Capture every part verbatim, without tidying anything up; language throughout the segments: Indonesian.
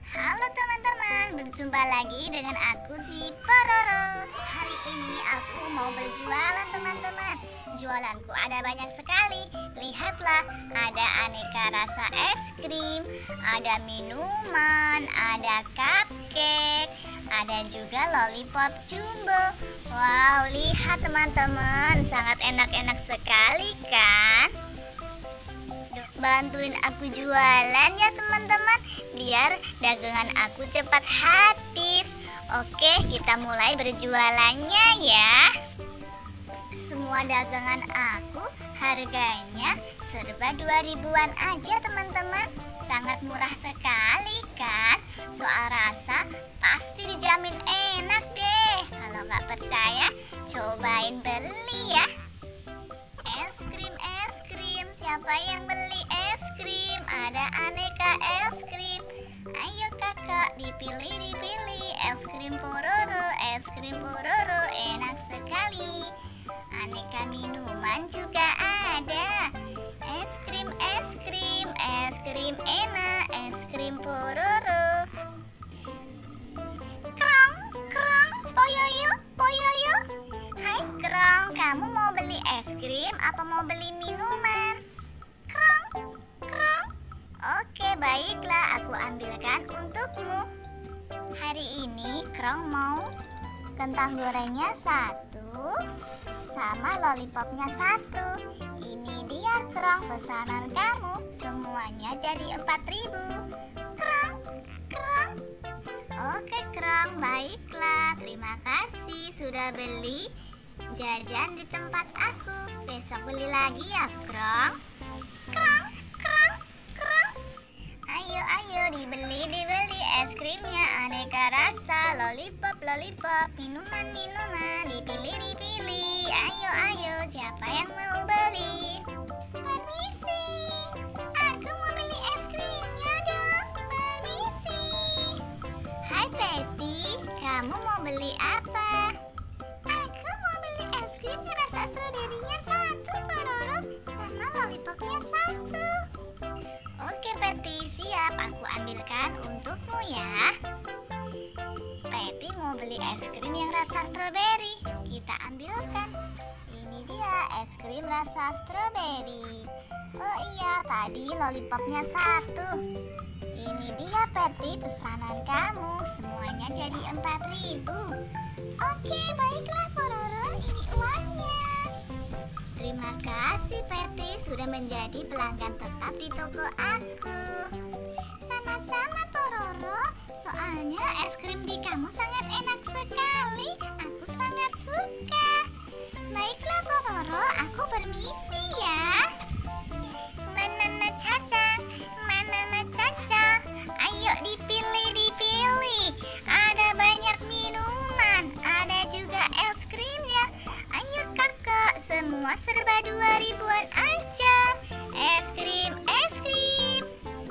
Halo teman-teman, berjumpa lagi dengan aku si Pororo. Hari ini aku mau berjualan teman-teman. Jualanku ada banyak sekali. Lihatlah, ada aneka rasa es krim, ada minuman, ada cupcake, ada juga lollipop jumbo. Wow, lihat teman-teman, sangat enak-enak sekali kan? Bantuin aku jualan ya teman-teman, biar dagangan aku cepat habis. Oke, kita mulai berjualannya ya. Semua dagangan aku harganya serba dua ribuan aja teman-teman. Sangat murah sekali kan? Soal rasa pasti dijamin enak deh. Kalau nggak percaya, cobain beli ya. Es krim, es krim, siapa yang beli es krim? Ada aneka es krim. Ayo kakak, dipilih, dipilih. Es krim Pororo, es krim Pororo, enak sekali. Aneka minuman juga ada. Es krim, es krim, es krim enak, es krim Pororo. Krong, krong, poyoyo, poyoyo. Hai Krong, kamu mau beli es krim apa mau beli minuman? Krong, krong. Oke, baiklah, aku ambilkan untukmu. Hari ini Krong mau kentang gorengnya satu, sama lollipopnya satu. Ini dia Krong, pesanan kamu. Semuanya jadi empat ribu. Krong, krong. Oke Krong, baiklah. Terima kasih sudah beli jajan di tempat aku. Besok beli lagi ya Krong. Krong, krong, krong. Ayo, ayo, dibeli, dibeli es krimnya aneka rasa, lollipop, lollipop, minuman, minuman, dipilih, dipilih. Ayo, ayo, siapa yang mau beli? Permisi, aku mau beli es krimnya dong. Permisi. Hai Betty, kamu mau beli apa? Aku mau beli es krim rasa stroberinya satu, Pororo, sama lollipopnya satu. Oke Betty, siap, aku ambilkan untukmu ya. Betty mau beli es krim yang rasa stroberi. Kita ambilkan. Ini dia es krim rasa stroberi. Oh iya, tadi lollipopnya satu. Ini dia Betty, pesanan kamu. Semuanya jadi empat ribu. Oke, baiklah Pororo, ini uangnya. Terima kasih Betty sudah menjadi pelanggan tetap di toko aku. Sama-sama Pororo, soalnya es krim di kamu sangat enak sekali. Aku sangat suka. Baiklah Pororo, aku permisi ya. Manana Caca, Manana Caca. Ayo dipilih, dipilih. Ada banyak minuman, ada juga es krimnya. Ayo kakak, semua serba dua ribuan aja. Es krim, es krim.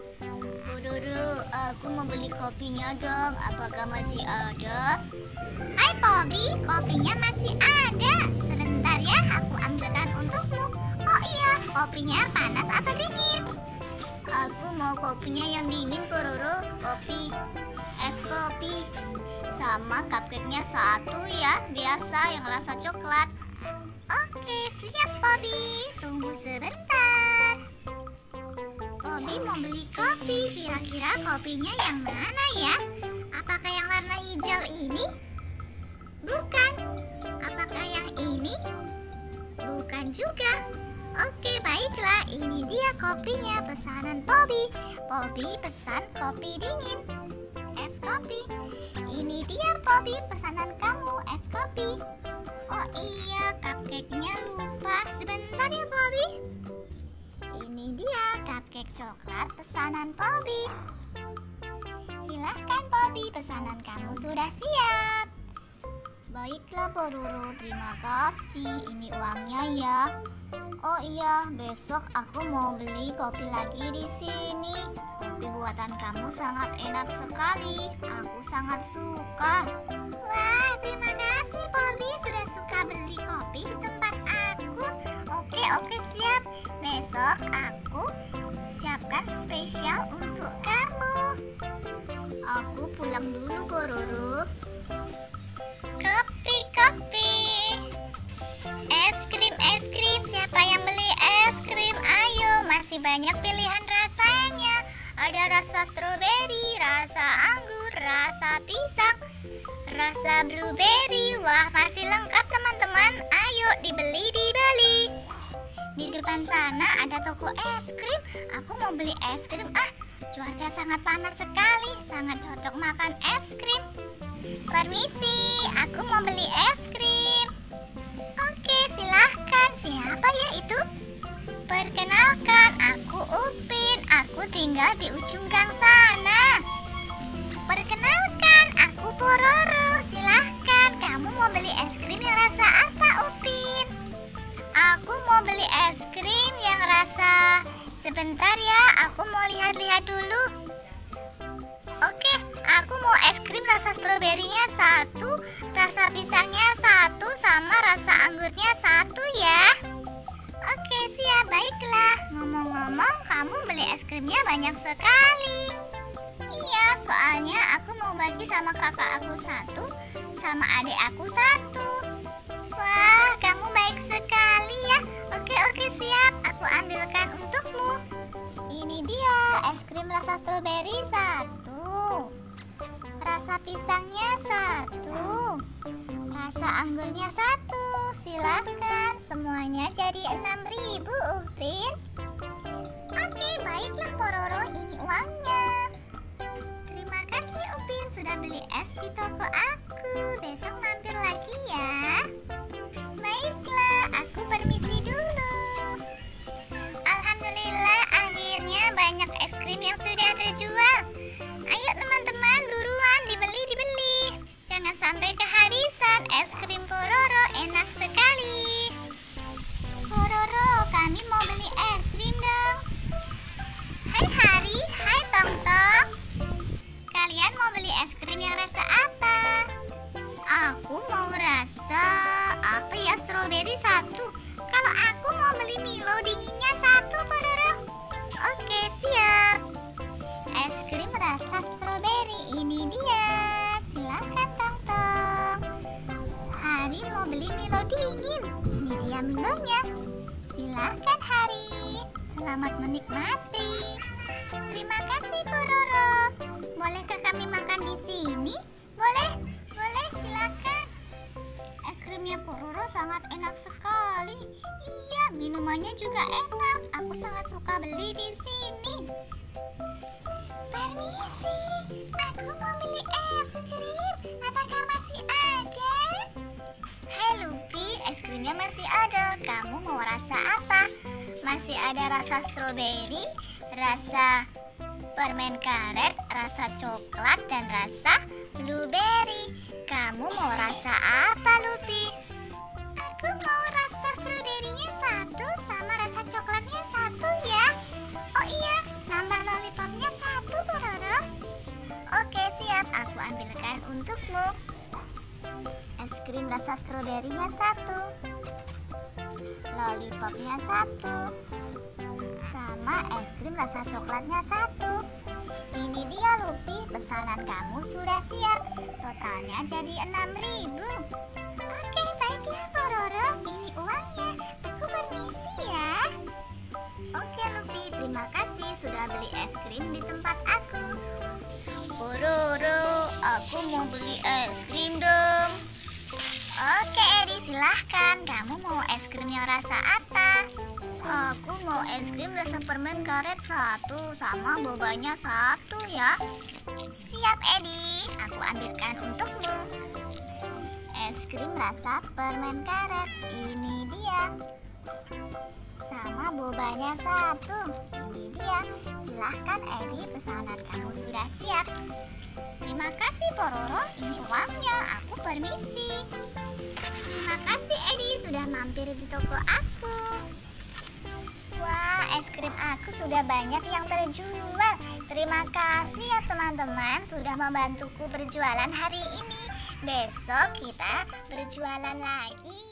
Pororo, aku mau beli kopinya dong. Apakah masih ada? Hai Bobby, kopinya masih ada. Sebentar ya, aku ambilkan untukmu. Oh iya, kopinya panas atau dingin? Aku mau kopinya yang dingin Pororo. Kopi, es kopi. Sama cupcake-nya satu ya, biasa yang rasa coklat. Oke, siap Bobby. Tunggu sebentar. Bobby mau beli kopi. Kira-kira kopinya yang mana ya? Apakah yang warna hijau ini? Bukan. Apakah yang ini? Bukan juga. Oke, baiklah. Ini dia kopinya, pesanan Bobby. Bobby pesan kopi dingin. Es kopi. Ini dia Bobby, pesanan kamu, es kopi. Oh iya, cupcake-nya lupa. Sebentar ya Bobby. Ini dia cupcake coklat pesanan Bobby. Silahkan Bobby, pesanan kamu sudah siap. Baiklah Pororo, terima kasih. Ini uangnya ya. Oh iya, besok aku mau beli kopi lagi di sini. Kopi buatan kamu sangat enak sekali. Aku sangat suka. Wah, terima kasih Bobby sudah suka beli kopi di tempat aku. Oke, oke siap. Besok aku siapkan spesial untuk kamu. Aku pulang dulu, Pororo. Kopi, kopi. Es krim, es krim. Siapa yang beli es krim? Ayo, masih banyak pilihan rasanya. Ada rasa stroberi, rasa anggur, rasa pisang, rasa blueberry. Wah, masih lengkap teman-teman. Ayo dibeli, dibeli. Di depan sana ada toko es krim. Aku mau beli es krim. Ah, cuaca sangat panas sekali. Sangat cocok makan es krim. Permisi, aku mau beli es krim. Oke, silahkan. Siapa ya itu? Perkenalkan, aku Upin. Aku tinggal di ujung gang sana. Perkenalkan, aku Pororo. Silahkan, kamu mau beli es krim yang rasa apa, Upin? Aku mau beli es krim yang rasa... Sebentar ya, aku mau lihat-lihat dulu. Oke, aku mau es krim rasa stroberinya satu, rasa pisangnya satu, sama rasa anggurnya satu ya. Oke, siap, baiklah. Ngomong-ngomong, kamu beli es krimnya banyak sekali. Iya, soalnya aku mau bagi sama kakak aku satu, sama adik aku satu. Wah, kamu baik sekali ya. Oke, oke, siap. Aku ambilkan untukmu. Ini dia, es krim rasa stroberi satu, rasa pisangnya satu, rasa anggurnya satu. Silakan, semuanya jadi enam ribu, Upin. Oke, baiklah Pororo, ini uangnya. Terima kasih Upin sudah beli es di toko aku. Besok mampir lagi ya. Baiklah, aku permisi dulu. Alhamdulillah, akhirnya banyak es krim yang sudah terjual. Ayo teman-teman, buruan dibeli, dibeli. Jangan sampai kehabisan. Es krim Pororo enak sekali. Pororo, kami mau beli es krim dong. Hai Hari, hai Tong-Tong. Kalian mau beli es krim yang rasa apa? Aku mau rasa apa ya, stroberi satu. Kalau aku mau beli Milo dinginnya satu, Pororo. Oke, siap. Es krim rasa stroberi ini dia. Silakan Tong-Tong. Hari mau beli Milo dingin. Ini dia Milonya. Silakan Hari. Selamat menikmati. Terima kasih Pororo. Bolehkah kami makan di sini? Boleh, boleh, silakan. Es krimnya Pororo sangat enak sekali. Iya, minumannya juga enak. Aku sangat suka beli di sini. Permisi, aku mau beli es krim. Apakah masih ada? Hai Lupi, es krimnya masih ada. Kamu mau rasa apa? Masih ada rasa stroberi, rasa permen karet, rasa coklat, dan rasa blueberry. Kamu mau rasa apa, Lupi? Aku mau rasa stroberinya satu, sama rasa coklatnya satu ya. Oh iya, nambah lollipopnya satu, Pororo. Oke, siap. Aku ambilkan untukmu. Es krim rasa stroberinya satu, lollipopnya satu, sama es krim rasa coklatnya satu. Ini dia Lupi, pesanan kamu sudah siap. Totalnya jadi enam ribu. Oke, baiklah Pororo, ini uangnya. Aku permisi ya. Oke Lupi, terima kasih sudah beli es krim di tempat aku. Pororo, aku mau beli es krim dong. Oke Edi, silahkan. Kamu mau es krim yang rasa apa? Aku mau es krim rasa permen karet satu, sama bobanya satu ya. Siap Edi, aku ambilkan untukmu. Es krim rasa permen karet, ini dia. Sama bobanya satu, ini dia. Silahkan Edi, pesanan kamu sudah siap. Terima kasih Pororo, ini uangnya. Aku permisi. Terima kasih Edi sudah mampir di toko aku. Wah, es krim aku sudah banyak yang terjual. Terima kasih ya teman-teman sudah membantuku berjualan hari ini. Besok kita berjualan lagi.